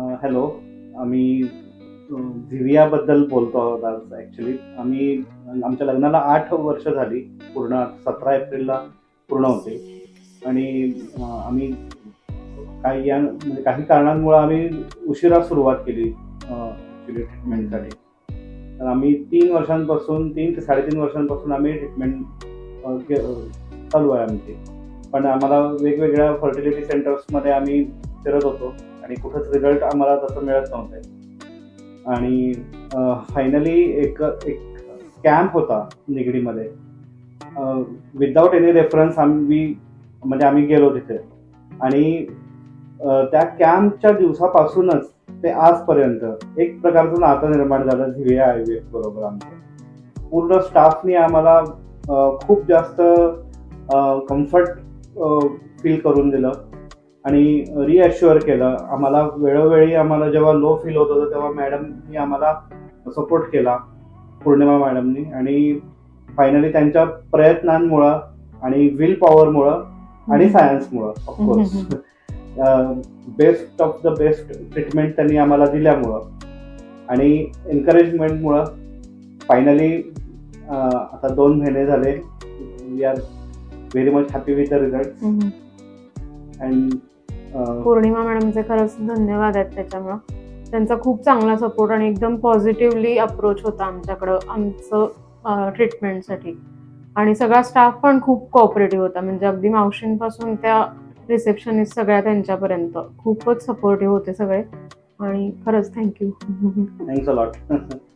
Hello. आम्ही झिवियाबद्दल बोलतो आहोत आज. ॲक्च्युली आमच्या लग्नाला 8 वर्ष झाली. पूर्ण 17 एप्रिलला पूर्ण होते. आणि आम्ही म्हणजे काही कारणांमुळे आम्ही उशिरा सुरुवात केली ॲक्च्युली ट्रीटमेंटसाठी. तर आम्ही 3 ते 3.5 वर्षांपासून आम्ही ट्रीटमेंट चालू आहे आमची. पण आम्हाला वेगवेगळ्या फर्टिलिटी सेंटर्समध्ये आम्ही फिरत होतो आणि कुठंच रिझल्ट आम्हाला तसं मिळत नव्हते. आणि फायनली एक कॅम्प होता निगडीमध्ये. विदाऊट एनी रेफरन्स आम्ही गेलो तिथे. आणि त्या कॅम्पच्या दिवसापासूनच ते आजपर्यंत एक प्रकारचं नातं निर्माण झालं झिविया आयव्हीएफ बरोबर. आमच्या पूर्ण स्टाफनी आम्हाला खूप जास्त कम्फर्ट फील करून दिलं आणि रिअश्युअर केलं आम्हाला. वेळोवेळी आम्हाला जेव्हा लो फील होत होतं तेव्हा मॅडमनी आम्हाला सपोर्ट केला, पौर्णिमा मॅडमनी. आणि फायनली त्यांच्या प्रयत्नांमुळं आणि विल पॉवरमुळं आणि सायन्समुळं of course best of the best treatment त्यांनी आम्हाला दिल्यामुळं आणि एन्करेजमेंटमुळं फायनली आता 2 महिने झाले. We are very much happy with the result. And Purnima मॅडमचे खरंच धन्यवाद आहेत त्याच्यामुळं. त्यांचा खूप चांगला सपोर्ट आणि एकदम पॉझिटिव्हली अप्रोच होता आमच्याकडं आमचं ट्रीटमेंटसाठी. आणि सगळा स्टाफ पण खूप कोऑपरेटिव्ह होता. म्हणजे अगदी मावशींपासून त्या रिसेप्शनिस्ट सगळ्या त्यांच्यापर्यंत खूपच सपोर्टिव्ह होते सगळे. आणि खरंच थँक्यू. Thanks a lot.